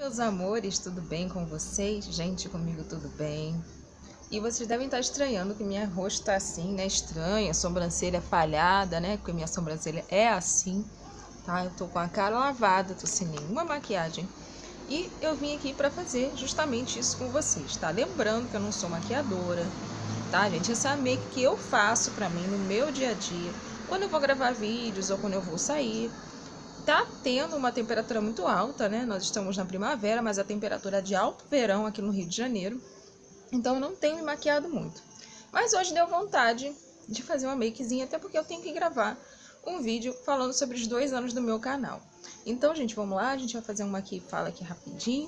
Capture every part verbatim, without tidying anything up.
Meus amores, tudo bem com vocês? Gente, comigo tudo bem. E vocês devem estar estranhando que minha rosto tá assim, né? Estranha, sobrancelha falhada, né? Porque minha sobrancelha é assim, tá? Eu tô com a cara lavada, tô sem nenhuma maquiagem. E eu vim aqui pra fazer justamente isso com vocês, tá? Lembrando que eu não sou maquiadora, tá, gente? Essa é a make que eu faço pra mim no meu dia a dia, quando eu vou gravar vídeos ou quando eu vou sair. Tá tendo uma temperatura muito alta, né? Nós estamos na primavera, mas a temperatura é de alto verão aqui no Rio de Janeiro. Então eu não tenho me maquiado muito. Mas hoje deu vontade de fazer uma makezinha, até porque eu tenho que gravar um vídeo falando sobre os dois anos do meu canal. Então, gente, vamos lá, a gente vai fazer uma aqui, fala aqui rapidinho.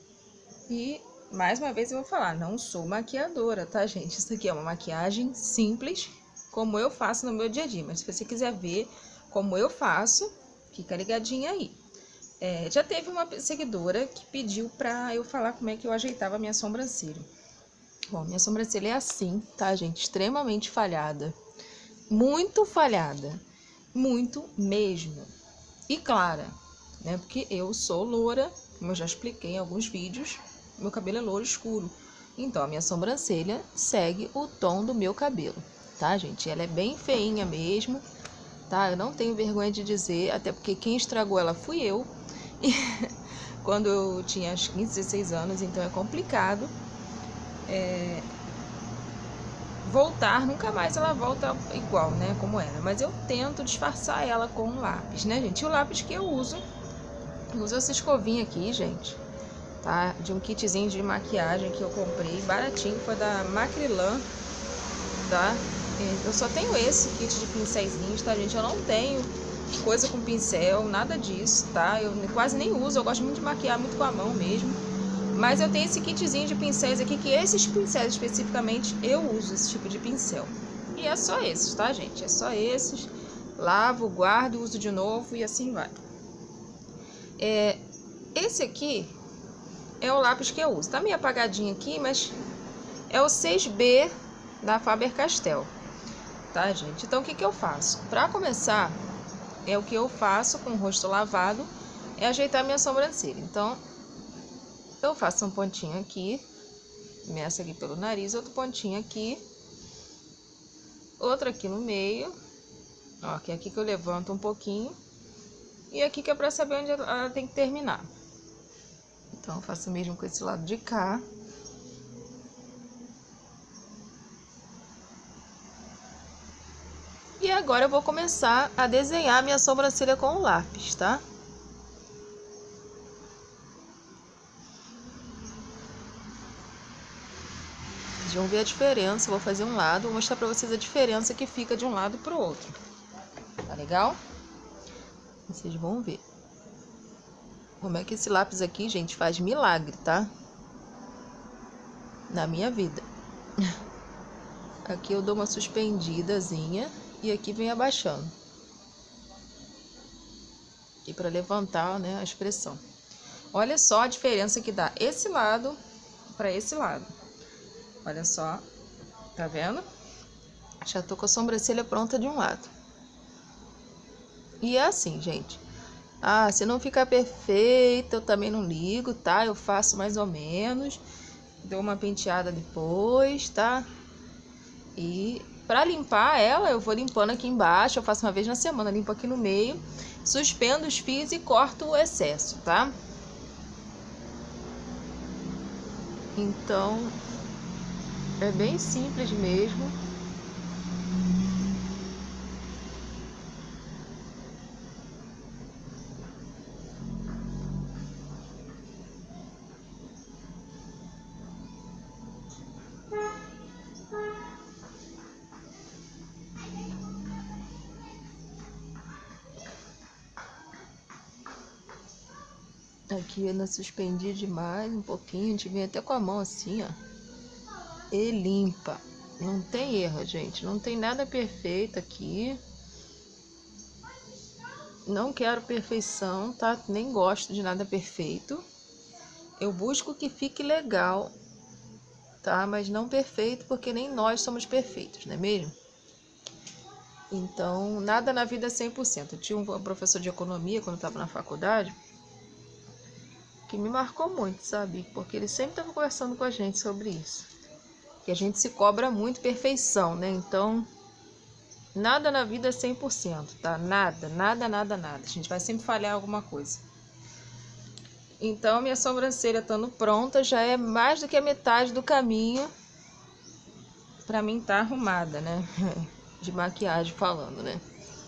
E, mais uma vez, eu vou falar, não sou maquiadora, tá, gente? Isso aqui é uma maquiagem simples, como eu faço no meu dia a dia. Mas se você quiser ver como eu faço, fica ligadinha aí. É, já teve uma seguidora que pediu pra eu falar como é que eu ajeitava a minha sobrancelha. Bom, minha sobrancelha é assim, tá, gente? Extremamente falhada. Muito falhada. Muito mesmo. E clara, né? Porque eu sou loura, como eu já expliquei em alguns vídeos. Meu cabelo é louro escuro. Então, a minha sobrancelha segue o tom do meu cabelo, tá, gente? Ela é bem feinha mesmo, tá? Eu não tenho vergonha de dizer, até porque quem estragou ela fui eu. E quando eu tinha acho quinze, dezesseis anos, então é complicado é, voltar, nunca mais ela volta igual, né, como era. Mas eu tento disfarçar ela com um lápis, né, gente? E o lápis que eu uso, eu uso essa escovinha aqui, gente, tá? De um kitzinho de maquiagem que eu comprei, baratinho, foi da Macrylan, tá? Eu só tenho esse kit de pincéis, tá, gente? Eu não tenho coisa com pincel, nada disso, tá? Eu quase nem uso, eu gosto muito de maquiar muito com a mão mesmo. Mas eu tenho esse kitzinho de pincéis aqui, que esses pincéis especificamente eu uso esse tipo de pincel. E é só esses, tá, gente? É só esses. Lavo, guardo, uso de novo e assim vai. É, esse aqui é o lápis que eu uso. Tá meio apagadinho aqui, mas é o seis B da Faber-Castell, tá, gente? Então, o que que eu faço? Pra começar, é o que eu faço com o rosto lavado, é ajeitar minha sobrancelha. Então, eu faço um pontinho aqui, começo aqui pelo nariz, outro pontinho aqui, outro aqui no meio, ó, que é aqui que eu levanto um pouquinho, e aqui que é pra saber onde ela tem que terminar. Então, eu faço mesmo com esse lado de cá. E agora eu vou começar a desenhar minha sobrancelha com o lápis, tá? Vocês vão ver a diferença, eu vou fazer um lado, vou mostrar pra vocês a diferença que fica de um lado pro outro. Tá legal? Vocês vão ver como é que esse lápis aqui, gente, faz milagre, tá? Na minha vida. Aqui eu dou uma suspendidazinha e aqui vem abaixando. Aqui pra levantar, né, a expressão. Olha só a diferença que dá esse lado pra esse lado. Olha só, tá vendo? Já tô com a sobrancelha pronta de um lado. E é assim, gente. Ah, se não ficar perfeita, eu também não ligo, tá? Eu faço mais ou menos. Dou uma penteada depois, tá? E pra limpar ela, eu vou limpando aqui embaixo. Eu faço uma vez na semana, limpo aqui no meio. Suspendo os fios e corto o excesso, tá? Então, é bem simples mesmo. Aqui eu ainda suspendi demais um pouquinho. A gente vem até com a mão assim, ó. E limpa. Não tem erro, gente. Não tem nada perfeito aqui. Não quero perfeição, tá? Nem gosto de nada perfeito. Eu busco que fique legal, tá? Mas não perfeito, porque nem nós somos perfeitos, não é mesmo? Então, nada na vida é cem por cento. Eu tinha um professor de economia, quando eu estava na faculdade, que me marcou muito, sabe? Porque ele sempre estava conversando com a gente sobre isso. Que a gente se cobra muito perfeição, né? Então, nada na vida é cem por cento, tá? Nada, nada, nada, nada. A gente vai sempre falhar alguma coisa. Então, minha sobrancelha estando pronta já é mais do que a metade do caminho pra mim tá arrumada, né? De maquiagem falando, né?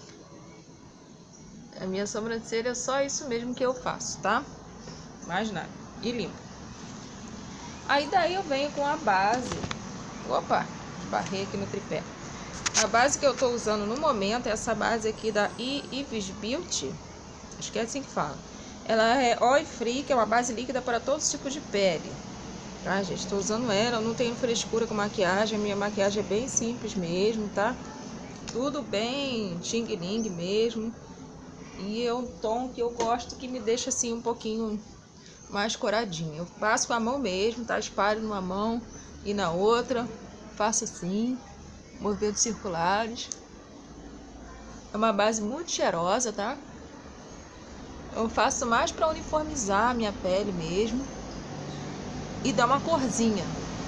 A minha sobrancelha é só isso mesmo que eu faço, tá? Mais nada. E limpo. Aí daí eu venho com a base. Opa, esbarrei aqui no tripé. A base que eu tô usando no momento é essa base aqui da Yves Beauty. Acho que é assim que fala. Ela é oil free, que é uma base líquida para todos os tipos de pele. Tá, gente? Tô usando ela, eu não tenho frescura com maquiagem. A minha maquiagem é bem simples mesmo, tá? Tudo bem xing-ling mesmo. E é um tom que eu gosto, que me deixa assim um pouquinho mais coradinho. Eu passo com a mão mesmo, tá? Espalho numa mão e na outra. Faço assim, movimentos circulares. É uma base muito cheirosa, tá? Eu faço mais para uniformizar a minha pele mesmo. E dar uma corzinha.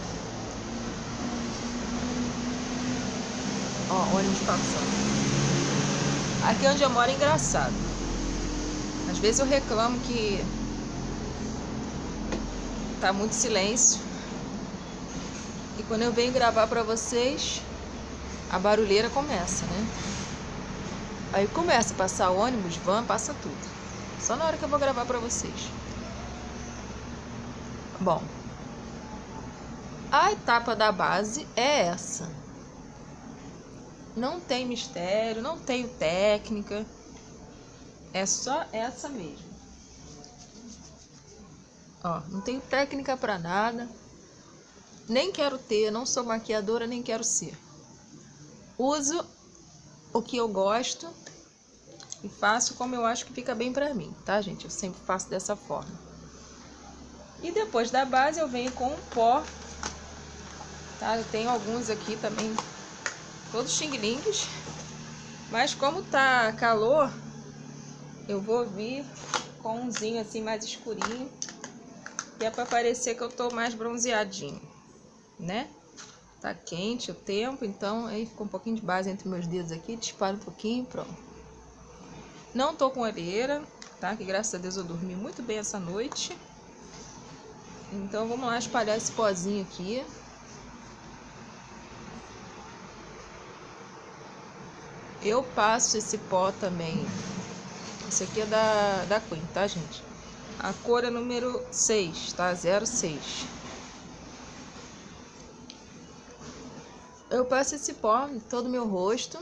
Ó, ônibus passando. Aqui onde eu moro é engraçado. Às vezes eu reclamo que tá muito silêncio. E quando eu venho gravar pra vocês, a barulheira começa, né? Aí começa a passar ônibus, van, passa tudo. Só na hora que eu vou gravar pra vocês. Bom, a etapa da base é essa. Não tem mistério, não tem técnica. É só essa mesmo. Ó, não tenho técnica pra nada. Nem quero ter, não sou maquiadora, nem quero ser. Uso o que eu gosto e faço como eu acho que fica bem pra mim, tá, gente? Eu sempre faço dessa forma. E depois da base eu venho com um pó, tá? Eu tenho alguns aqui também, todos xing-lings. Mas como tá calor, eu vou vir com umzinho assim mais escurinho, que é pra parecer que eu tô mais bronzeadinho, né? Tá quente o tempo, então aí ficou um pouquinho de base entre meus dedos aqui, disparo um pouquinho e pronto. Não tô com olheira, tá? Que graças a Deus eu dormi muito bem essa noite. Então vamos lá espalhar esse pozinho aqui. Eu passo esse pó também. Esse aqui é da, da Queen, tá, gente? A cor é número seis, tá? zero seis. Eu passo esse pó em todo o meu rosto.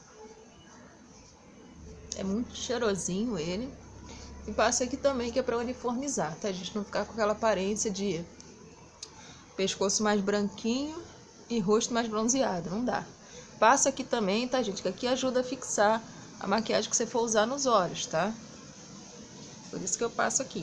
É muito cheirosinho ele. E passo aqui também, que é pra uniformizar, tá? A gente não ficar com aquela aparência de pescoço mais branquinho e rosto mais bronzeado. Não dá. Passo aqui também, tá, gente? Que aqui ajuda a fixar a maquiagem que você for usar nos olhos, tá? Por isso que eu passo aqui.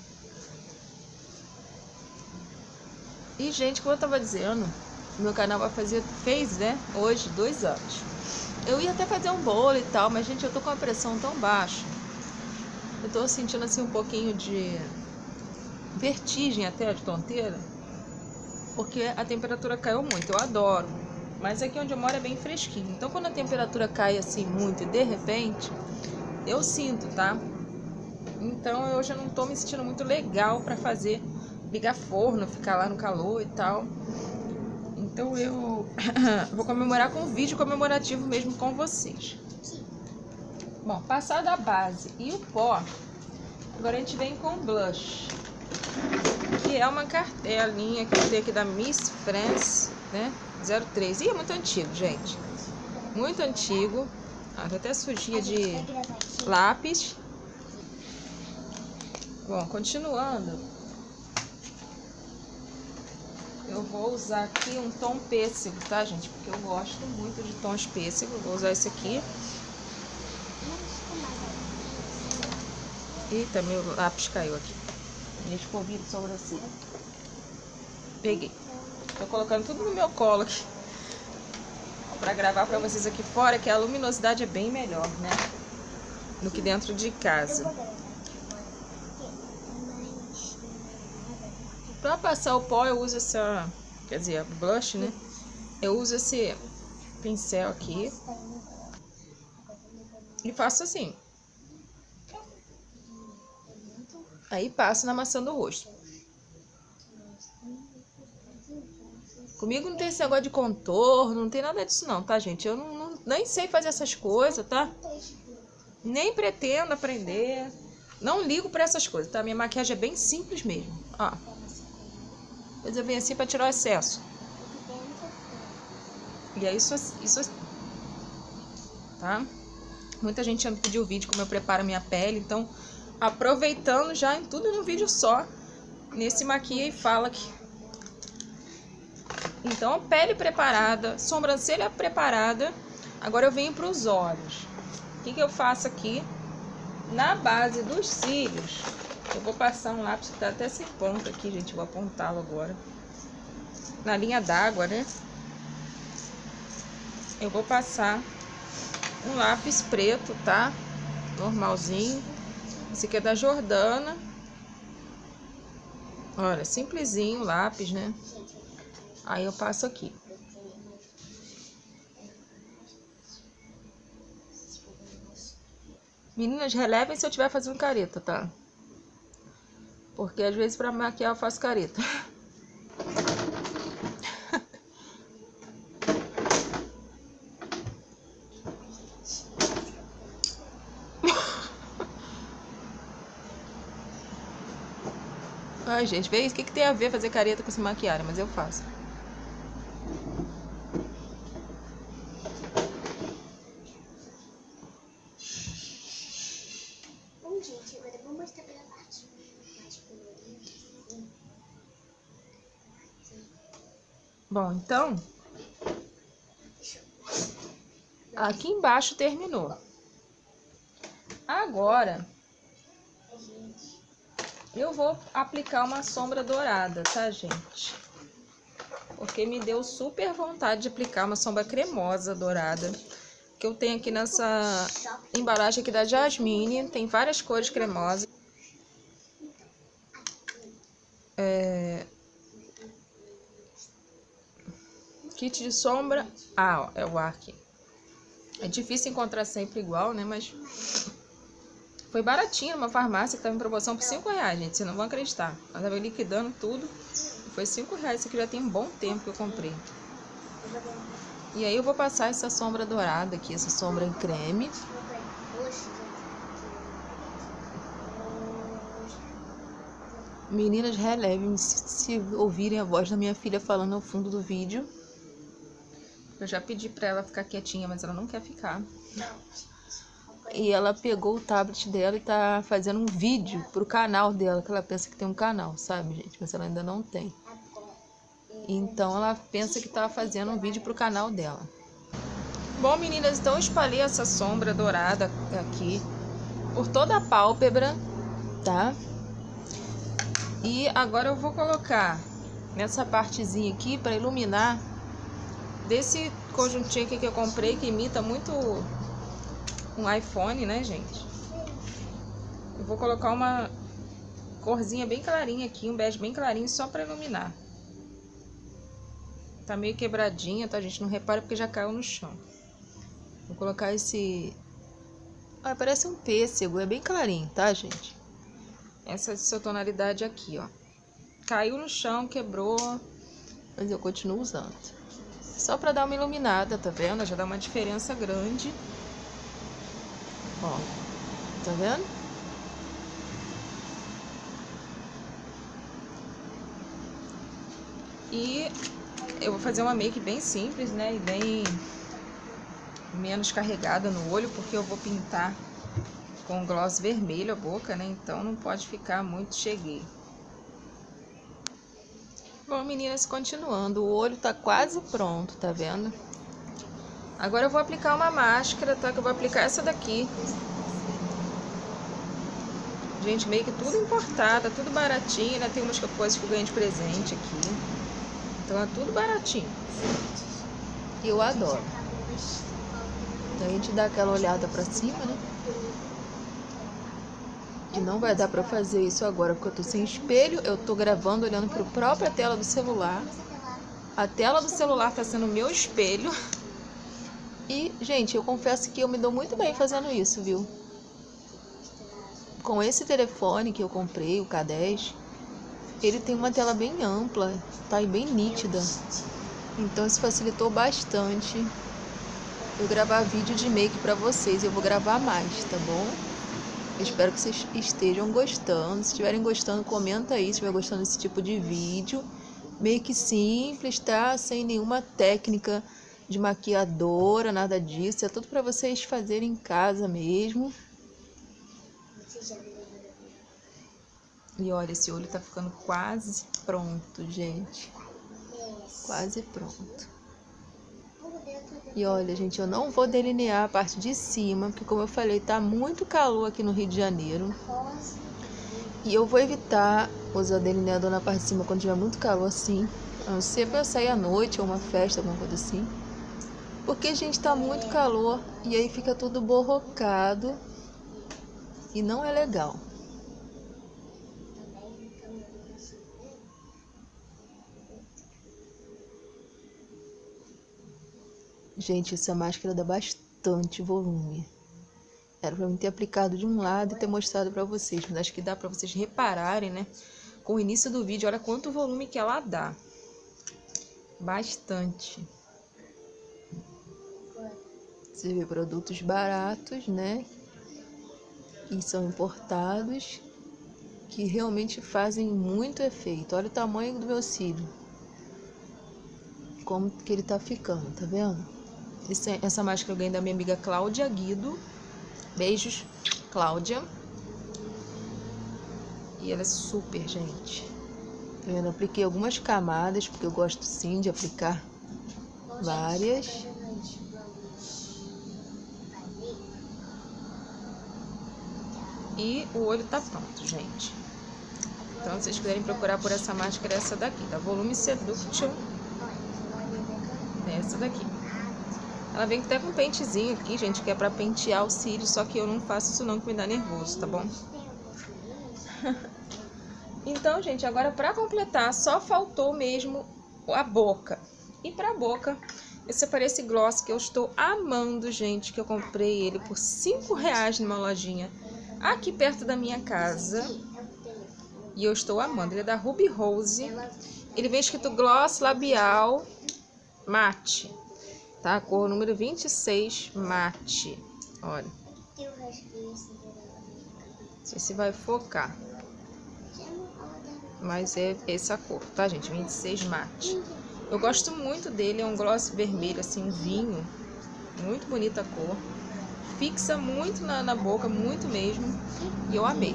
E, gente, como eu tava dizendo, meu canal vai fazer, fez, né, hoje, dois anos. Eu ia até fazer um bolo e tal, mas, gente, eu tô com a pressão tão baixa. Eu tô sentindo, assim, um pouquinho de vertigem até, de tonteira. Porque a temperatura caiu muito, eu adoro. Mas aqui onde eu moro é bem fresquinho. Então, quando a temperatura cai, assim, muito e de repente, eu sinto, tá? Então, eu já não tô me sentindo muito legal pra fazer, ligar forno, ficar lá no calor e tal. Então eu vou comemorar com um vídeo comemorativo mesmo com vocês. Bom, passada a base e o pó, agora a gente vem com o blush, que é uma cartelinha que eu tenho aqui da Miss France, né? zero três. Ih, é muito antigo, gente. Muito antigo. Ah, tá até sujinha de lápis. Bom, continuando. Eu vou usar aqui um tom pêssego, tá, gente? Porque eu gosto muito de tons pêssego. Vou usar esse aqui. Eita, meu lápis caiu aqui. Minha escovinha de sobrancelha. Peguei. Tô colocando tudo no meu colo aqui. Pra gravar pra vocês aqui fora, que a luminosidade é bem melhor, né? Do que dentro de casa. Pra passar o pó eu uso essa, quer dizer, blush, né? Eu uso esse pincel aqui e faço assim. Aí passo na maçã do rosto. Comigo não tem esse negócio de contorno, não tem nada disso não, tá, gente? Eu não, não, nem sei fazer essas coisas, tá? Nem pretendo aprender. Não ligo pra essas coisas, tá? Minha maquiagem é bem simples mesmo, ó. Depois eu venho assim pra tirar o excesso. E é isso, isso, tá? Muita gente já me pediu vídeo como eu preparo minha pele, então aproveitando já em tudo num vídeo só, nesse maquia e fala aqui. Então, pele preparada, sobrancelha preparada, agora eu venho para os olhos. O que que eu faço aqui? Na base dos cílios, eu vou passar um lápis que tá até sem ponta aqui, gente, vou apontá-lo agora. Na linha d'água, né? Eu vou passar um lápis preto, tá? Normalzinho. Esse aqui é da Jordana. Olha, simplesinho o lápis, né? Aí eu passo aqui. Meninas, relevem se eu estiver fazendo careta, tá? Porque às vezes pra maquiar eu faço careta. Ai, gente, vê isso. O que, que tem a ver fazer careta com se maquiar? Mas eu faço. Bom, gente, agora eu vou mostrar pela parte mais colorida. Bom, então... aqui embaixo terminou. Agora... eu vou aplicar uma sombra dourada, tá, gente? Porque me deu super vontade de aplicar uma sombra cremosa dourada. Que eu tenho aqui nessa embalagem aqui da Jasmine. Tem várias cores cremosas. É... kit de sombra. Ah, ó, é o ar aqui. É difícil encontrar sempre igual, né? Mas... foi baratinho numa farmácia que tava em promoção por cinco reais, gente. Vocês não vão acreditar. Eu tava liquidando tudo. Foi cinco reais. Isso aqui já tem um bom tempo que eu comprei. E aí eu vou passar essa sombra dourada aqui. Essa sombra em creme. Meninas, relevem se, se ouvirem a voz da minha filha falando ao fundo do vídeo. Eu já pedi pra ela ficar quietinha, mas ela não quer ficar. E ela pegou o tablet dela e tá fazendo um vídeo pro canal dela, que ela pensa que tem um canal, sabe, gente? Mas ela ainda não tem. Então ela pensa que tá fazendo um vídeo pro canal dela. Bom, meninas, então eu espalhei essa sombra dourada aqui por toda a pálpebra, tá? E agora eu vou colocar nessa partezinha aqui pra iluminar desse conjuntinho aqui que eu comprei, que imita muito... um iPhone, né, gente? Eu vou colocar uma corzinha bem clarinha aqui, um bege bem clarinho, só pra iluminar. Tá meio quebradinha, tá, gente? Não repara porque já caiu no chão. Vou colocar esse... ah, parece um pêssego, é bem clarinho, tá, gente? Essa sua tonalidade aqui, ó. Caiu no chão, quebrou, mas eu continuo usando. Só pra dar uma iluminada, tá vendo? Já dá uma diferença grande. Ó, tá vendo? E eu vou fazer uma make bem simples, né? E bem menos carregada no olho, porque eu vou pintar com gloss vermelho a boca, né? Então não pode ficar muito cheguei. Bom, meninas, continuando, o olho tá quase pronto, tá vendo? Agora eu vou aplicar uma máscara, tá? Que eu vou aplicar essa daqui. Gente, meio que tudo importado, tudo baratinho, né? Tem umas coisas que eu ganhei de presente aqui. Então é tudo baratinho. Eu adoro. Então a gente dá aquela olhada pra cima, né? que não vai dar pra fazer isso agora, porque eu tô sem espelho, eu tô gravando olhando pra própria tela do celular. A tela do celular tá sendo o meu espelho. E, gente, eu confesso que eu me dou muito bem fazendo isso, viu? Com esse telefone que eu comprei, o K dez, ele tem uma tela bem ampla, tá? E bem nítida. Então isso facilitou bastante eu gravar vídeo de make pra vocês. Eu vou gravar mais, tá bom? Eu espero que vocês estejam gostando. Se estiverem gostando, comenta aí se estiver gostando desse tipo de vídeo. Make simples, tá? Sem nenhuma técnica de maquiadora, nada disso. É tudo pra vocês fazerem em casa mesmo. E olha, esse olho tá ficando quase pronto, gente. Quase pronto. E olha, gente, eu não vou delinear a parte de cima, porque como eu falei, tá muito calor aqui no Rio de Janeiro. E eu vou evitar usar delineador na parte de cima quando tiver muito calor assim. A não ser pra sair à noite ou uma festa, alguma coisa assim. Porque, gente, tá muito calor e aí fica tudo borrocado. E não é legal. Gente, essa máscara dá bastante volume. Era pra mim ter aplicado de um lado e ter mostrado pra vocês. Mas acho que dá pra vocês repararem, né? Com o início do vídeo, olha quanto volume que ela dá. Bastante. Você vê produtos baratos, né? E são importados, que realmente fazem muito efeito. Olha o tamanho do meu cílio. Como que ele tá ficando, tá vendo? Esse, essa máscara eu ganhei da minha amiga Cláudia Guido. Beijos, Cláudia. E ela é super, gente. Tá vendo? Eu apliquei algumas camadas, porque eu gosto sim de aplicar várias. E o olho tá pronto, gente. Então, se vocês quiserem procurar por essa máscara, é essa daqui, tá? Volume Seduction. É essa daqui. Ela vem até com um pentezinho aqui, gente, que é pra pentear os cílios, só que eu não faço isso não, que me dá nervoso, tá bom? Então, gente, agora pra completar, só faltou mesmo a boca. E pra boca, eu separei esse gloss que eu estou amando, gente, que eu comprei ele por cinco reais numa lojinha aqui perto da minha casa. E eu estou amando. Ele é da Ruby Rose. Ele vem escrito gloss labial mate. Tá? Cor número vinte e seis mate. Olha. Não sei se vai focar. Mas é essa cor, tá, gente? vinte e seis mate. Eu gosto muito dele. É um gloss vermelho, assim, um vinho. Muito bonita a cor. Fixa muito na, na boca, muito mesmo. E eu amei.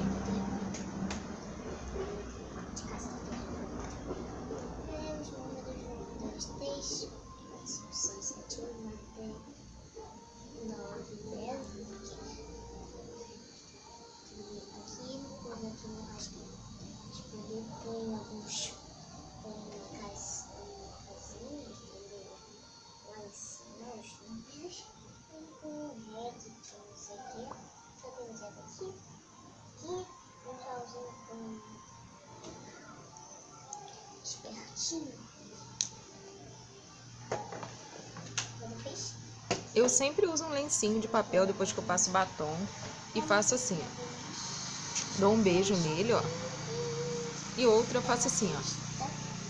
Eu sempre uso um lencinho de papel depois que eu passo batom e faço assim, ó. Dou um beijo nele, ó. E outro eu faço assim, ó.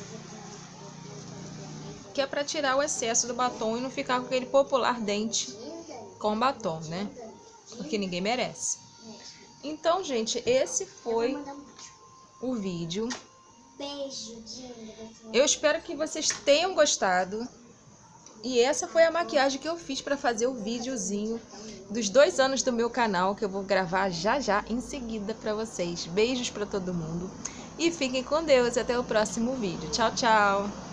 Que é pra tirar o excesso do batom e não ficar com aquele popular dente com batom, né? Porque ninguém merece. Então, gente, esse foi o vídeo. Beijo, eu espero que vocês tenham gostado. E essa foi a maquiagem que eu fiz para fazer o videozinho dos dois anos do meu canal, que eu vou gravar já já em seguida para vocês. Beijos para todo mundo e fiquem com Deus e até o próximo vídeo. Tchau, tchau!